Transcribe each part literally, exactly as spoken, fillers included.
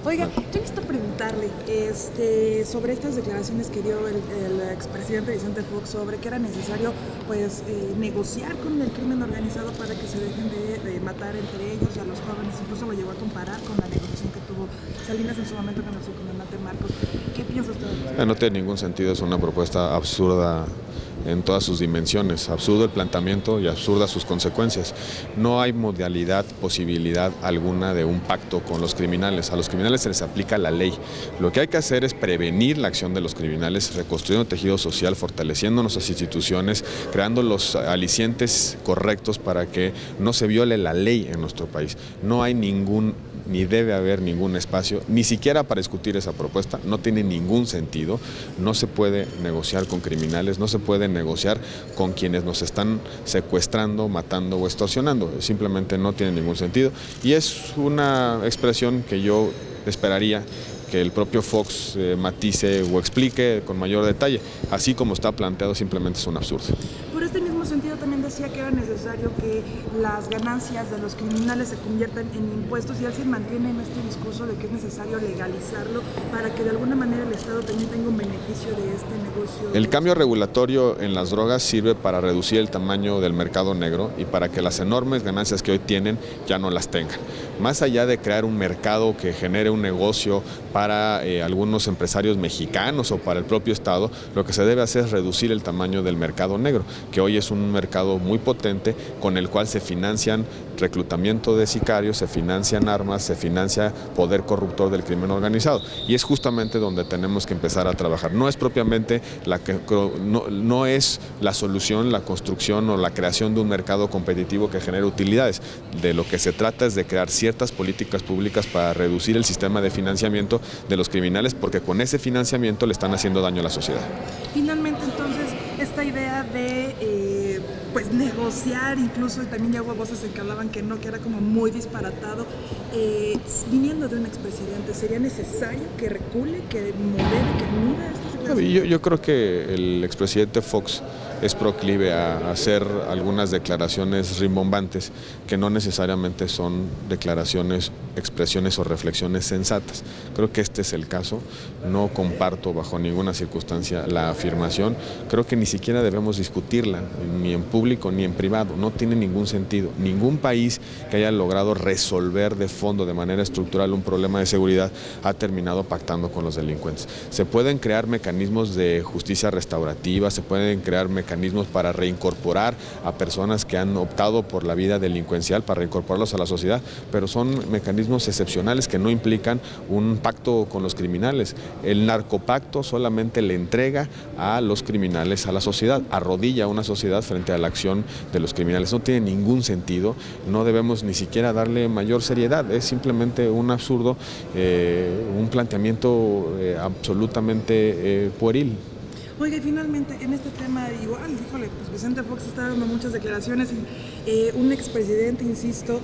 Oiga, yo necesito preguntarle este, sobre estas declaraciones que dio el, el expresidente Vicente Fox sobre que era necesario pues eh, negociar con el crimen organizado para que se dejen de, de matar entre ellos y a los jóvenes. Incluso lo llevó a comparar con la negociación que tuvo Salinas en su momento con el subcomandante Marcos. ¿Qué piensa usted? No tiene ningún sentido, es una propuesta absurda en todas sus dimensiones, absurdo el planteamiento y absurdas sus consecuencias. No hay modalidad, posibilidad alguna de un pacto con los criminales. A los criminales se les aplica la ley. Lo que hay que hacer es prevenir la acción de los criminales, reconstruyendo el tejido social, fortaleciendo nuestras instituciones, creando los alicientes correctos para que no se viole la ley en nuestro país. No hay ningún ni debe haber ningún espacio, ni siquiera para discutir esa propuesta, no tiene ningún sentido, no se puede negociar con criminales, no se puede negociar con quienes nos están secuestrando, matando o extorsionando, simplemente no tiene ningún sentido y es una expresión que yo esperaría que el propio Fox eh, matice o explique con mayor detalle, así como está planteado simplemente es un absurdo. Por este mismo sentido también decía que era necesario que las ganancias de los criminales se conviertan en impuestos y él se mantiene en este discurso de que es necesario legalizarlo para que de alguna manera el Estado también tenga un beneficio de este negocio. El cambio regulatorio en las drogas sirve para reducir el tamaño del mercado negro y para que las enormes ganancias que hoy tienen ya no las tengan. Más allá de crear un mercado que genere un negocio para eh, algunos empresarios mexicanos o para el propio Estado, lo que se debe hacer es reducir el tamaño del mercado negro, que hoy es un mercado muy potente con el cual se financian reclutamiento de sicarios, se financian armas, se financia poder corruptor del crimen organizado y es justamente donde tenemos que empezar a trabajar. No es propiamente la que no, no es la solución, la construcción o la creación de un mercado competitivo que genere utilidades. De lo que se trata es de crear ciertas políticas públicas para reducir el sistema de financiamiento de los criminales, porque con ese financiamiento le están haciendo daño a la sociedad. Finalmente, entonces, esta idea de eh, pues negociar, incluso también ya hubo voces en que hablaban que no, que era como muy disparatado, eh, viniendo de un expresidente, ¿sería necesario que recule, que modere, que mida estas declaraciones? Yo, yo creo que el expresidente Fox es proclive a hacer algunas declaraciones rimbombantes que no necesariamente son declaraciones, expresiones o reflexiones sensatas. Creo que este es el caso, no comparto bajo ninguna circunstancia la afirmación, creo que ni siquiera debemos discutirla, ni en público ni en privado, no tiene ningún sentido. Ningún país que haya logrado resolver de fondo, de manera estructural, un problema de seguridad ha terminado pactando con los delincuentes. Se pueden crear mecanismos de justicia restaurativa, se pueden crear mecanismos mecanismos para reincorporar a personas que han optado por la vida delincuencial, para reincorporarlos a la sociedad, pero son mecanismos excepcionales que no implican un pacto con los criminales. El narcopacto solamente le entrega a los criminales a la sociedad, arrodilla a una sociedad frente a la acción de los criminales. No tiene ningún sentido, no debemos ni siquiera darle mayor seriedad, es simplemente un absurdo, eh, un planteamiento eh, absolutamente eh, pueril. Oiga, y finalmente, en este tema, igual, híjole, pues Vicente Fox está dando muchas declaraciones y eh, un expresidente, insisto,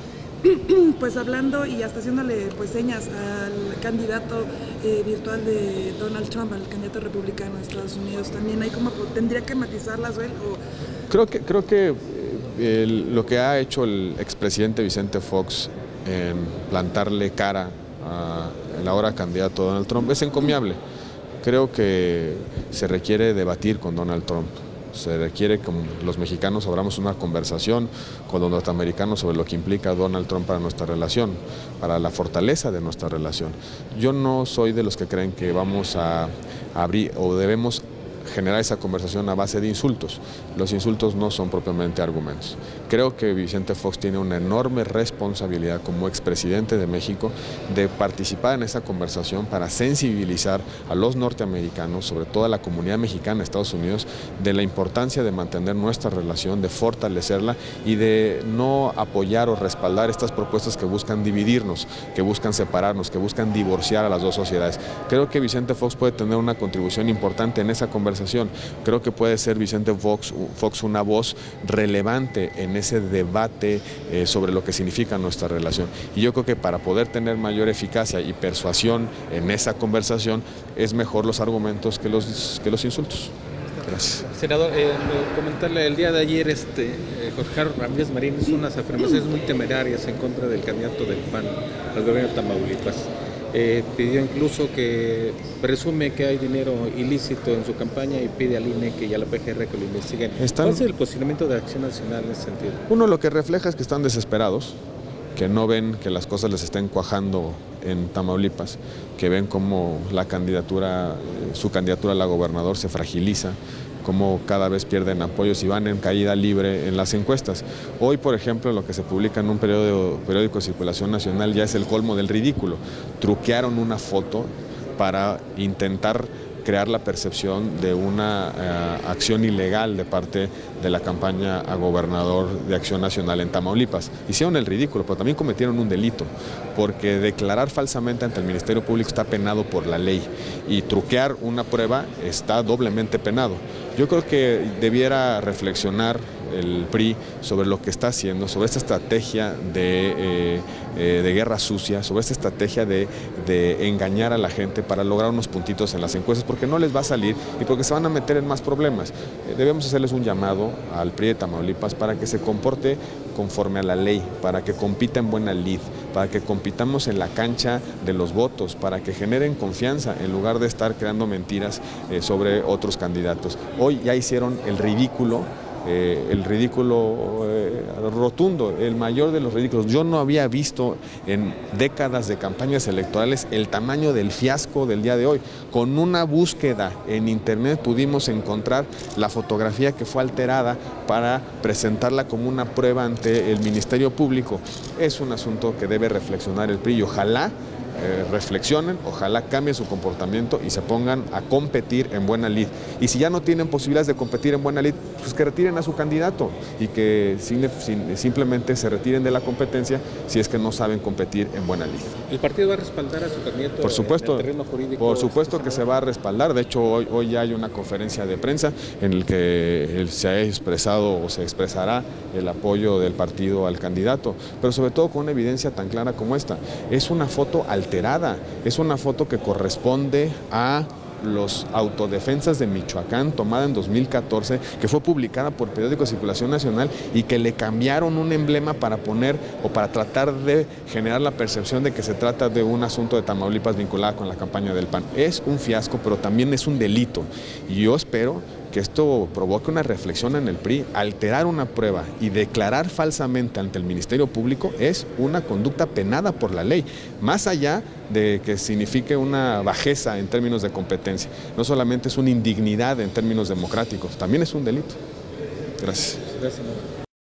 pues hablando y hasta haciéndole pues señas al candidato eh, virtual de Donald Trump, al candidato republicano de Estados Unidos, también hay como, tendría que matizarlas él o... Creo que, creo que eh, el, lo que ha hecho el expresidente Vicente Fox en plantarle cara al ahora candidato Donald Trump es encomiable. Creo que se requiere debatir con Donald Trump, se requiere que los mexicanos abramos una conversación con los norteamericanos sobre lo que implica Donald Trump para nuestra relación, para la fortaleza de nuestra relación. Yo no soy de los que creen que vamos a abrir o debemos generar esa conversación a base de insultos. Los insultos no son propiamente argumentos. Creo que Vicente Fox tiene una enorme responsabilidad como expresidente de México de participar en esa conversación para sensibilizar a los norteamericanos, sobre todo a la comunidad mexicana de Estados Unidos, de la importancia de mantener nuestra relación, de fortalecerla y de no apoyar o respaldar estas propuestas que buscan dividirnos, que buscan separarnos, que buscan divorciar a las dos sociedades. Creo que Vicente Fox puede tener una contribución importante en esa conversación. Creo que puede ser Vicente Fox, Fox una voz relevante en ese debate eh, sobre lo que significa nuestra relación. Y yo creo que para poder tener mayor eficacia y persuasión en esa conversación es mejor los argumentos que los, que los insultos. Gracias. Senador, eh, comentarle, el día de ayer este, eh, Jorge Carlos Ramírez Marín hizo unas afirmaciones muy temerarias en contra del candidato del P A N al gobierno de Tamaulipas. eh, pidió incluso que presume que hay dinero ilícito en su campaña y pide al I N E que y a la P G R que lo investiguen. Están... ¿Cuál es el posicionamiento de Acción Nacional en ese sentido? Uno, lo que refleja es que están desesperados, que no ven que las cosas les estén cuajando en Tamaulipas, que ven cómo la candidatura, su candidatura a la gobernador se fragiliza, cómo cada vez pierden apoyos y van en caída libre en las encuestas. Hoy, por ejemplo, lo que se publica en un periódico, periódico de circulación nacional ya es el colmo del ridículo. Truquearon una foto para intentar crear la percepción de una uh, acción ilegal de parte de la campaña a gobernador de Acción Nacional en Tamaulipas. Hicieron el ridículo, pero también cometieron un delito, porque declarar falsamente ante el Ministerio Público está penado por la ley y truquear una prueba está doblemente penado. Yo creo que debiera reflexionar el P R I sobre lo que está haciendo, sobre esta estrategia de, eh, eh, de guerra sucia, sobre esta estrategia de, de engañar a la gente para lograr unos puntitos en las encuestas, porque no les va a salir y porque se van a meter en más problemas. Eh, debemos hacerles un llamado al P R I de Tamaulipas para que se comporte conforme a la ley, para que compita en buena lid, para que compitamos en la cancha de los votos, para que generen confianza en lugar de estar creando mentiras eh, sobre otros candidatos. Hoy ya hicieron el ridículo. Eh, el ridículo eh, rotundo, el mayor de los ridículos. Yo no había visto en décadas de campañas electorales el tamaño del fiasco del día de hoy. Con una búsqueda en internet pudimos encontrar la fotografía que fue alterada para presentarla como una prueba ante el Ministerio Público. Es un asunto que debe reflexionar el P R I y ojalá Eh, reflexionen, ojalá cambien su comportamiento y se pongan a competir en buena lid. Y si ya no tienen posibilidades de competir en buena lid, pues que retiren a su candidato y que sin, sin, simplemente se retiren de la competencia si es que no saben competir en buena lid. ¿El partido va a respaldar a su candidato? Por supuesto, en el terreno jurídico? Por supuesto que se va a respaldar. De hecho, hoy, hoy ya hay una conferencia de prensa en la que se ha expresado o se expresará el apoyo del partido al candidato, pero sobre todo con una evidencia tan clara como esta. Es una foto alterada, es una foto que corresponde a los autodefensas de Michoacán, tomada en dos mil catorce, que fue publicada por Periódico de Circulación Nacional y que le cambiaron un emblema para poner o para tratar de generar la percepción de que se trata de un asunto de Tamaulipas vinculado con la campaña del P A N. Es un fiasco, pero también es un delito y yo espero que esto provoque una reflexión en el P R I. Alterar una prueba y declarar falsamente ante el Ministerio Público es una conducta penada por la ley, más allá de que signifique una bajeza en términos de competencia. No solamente es una indignidad en términos democráticos, también es un delito. Gracias. Gracias.